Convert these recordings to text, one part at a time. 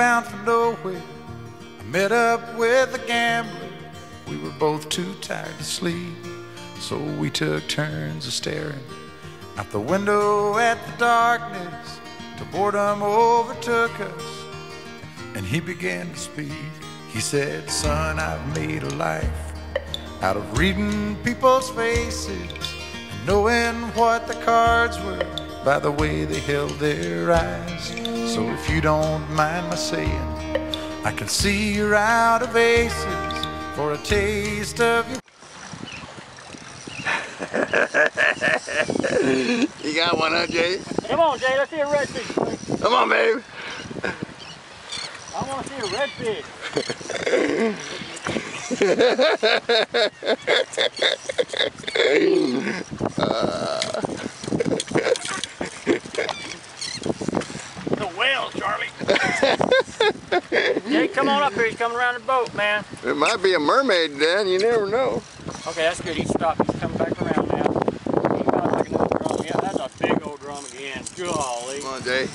bound for nowhere. I met up with a gambler. We were both too tired to sleep, so we took turns of staring out the window at the darkness till boredom overtook us, and he began to speak. He said, "Son, I've made a life out of reading people's faces and knowing what the cards were by the way they held their eyes. So if you don't mind my saying, I can see you're out of aces for a taste of your..." You got one, huh, Jay? Come on, Jay, let's see a redfish. Come on, babe. I want to see a redfish. The whale, Charlie. Jay, come on up here. He's coming around the boat, man. It might be a mermaid, Dan. You never know. Okay, that's good. He's stopped. He's coming back around now. He's got like another drum. Yeah, that's a big old drum again. Golly. Come on, Jay.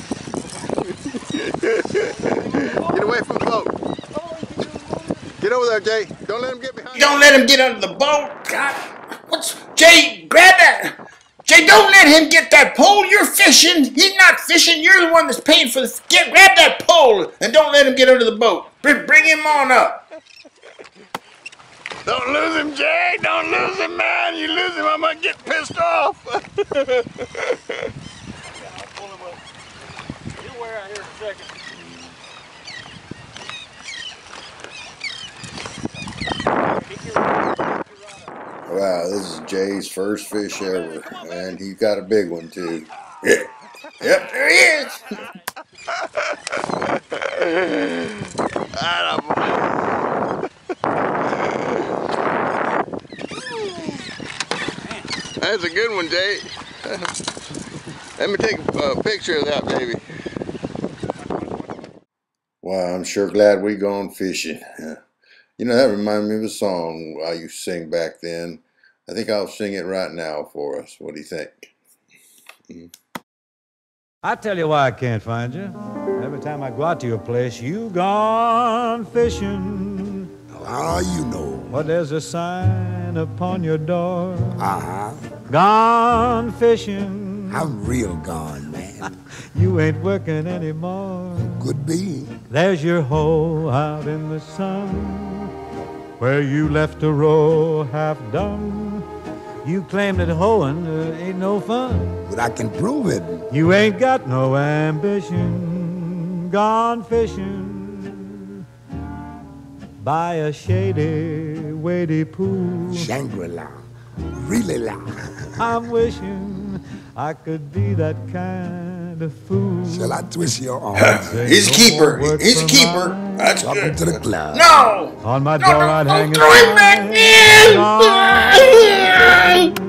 Get away from the boat. Get over there, Jay. Don't let him get behind you. Don't let him get under the boat. God, Jay, grab that. Jay, don't let him get that pole. You're fishing. He's not fishing. You're the one that's paying for the... grab that pole and don't let him get under the boat. Bring him on up. Don't lose him, Jay. Don't lose him, man. You lose him, I'm going to get pissed off. Yeah, I'll pull him up. He'll wear out here in a second. Wow, this is Jay's first fish ever, and he got a big one too. Yep, there he is. That's a good one, Jay. Let me take a picture of that, baby. Wow, I'm sure glad we gone fishing. You know, that reminded me of a song I used to sing back then. I think I'll sing it right now for us. What do you think? I tell you why I can't find you. Every time I go out to your place, you gone fishing. Oh, you know. Well, there's a sign upon your door. Uh-huh. Gone fishing. I'm real gone, man. You ain't working anymore. Could be. There's your hole out in the sun, where you left a row half done. You claim that hoeing ain't no fun, But I can prove it. you ain't got no ambition. Gone fishing by a shady, wady pool. Shangri-La. Really la. I'm wishing I could be that kind of fool. Shall I twist your arm? He's a keeper. He's a keeper. That's Welcome good. to the club. No! On my door I'd hang Throw him back in!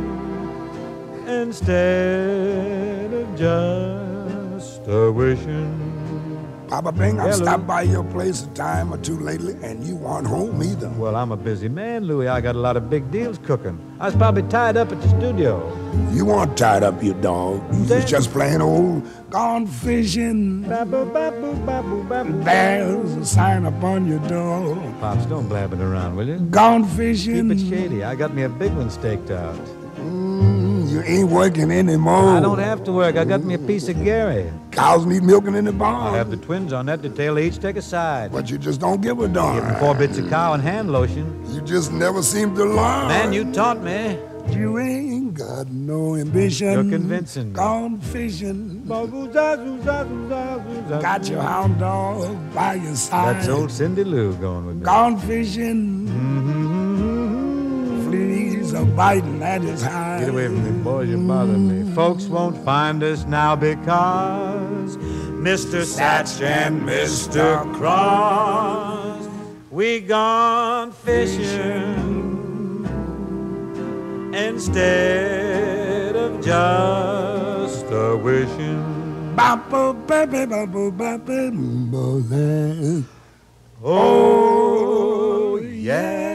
instead of just a wishing. Papa Bing, I've Hello. stopped by your place a time or two lately, and you aren't home either. Well, I'm a busy man, Louie. I got a lot of big deals cooking. I was probably tied up at the studio. You weren't tied up, you dog. You was Then- just plain old gone fishing. Baboo, baboo, baboo, baboo. There's a sign upon your door. Pops, don't blab it around, will you? Gone fishing. Keep it shady. I got me a big one staked out. You ain't working anymore. I don't have to work. I got me a piece of Gary. Cows need milking in the I'll barn. have the twins on that detail. They each take a side. But you just don't give a darn. Give them 4 bits of cow and hand lotion. You just never seem to learn. Man, you taught me. You ain't got no ambition. You're convincing me. Gone fishing. Got Got your hound dog by your side. That's old Cindy Lou going with me. Gone fishing. Mm-hmm. Fleas are biting at his hide. Get away from me, boys, you're bothering me. Folks won't find us now because Mr. Satch and Mr. Cross, we gone fishing instead of just a wishing. Oh, yeah.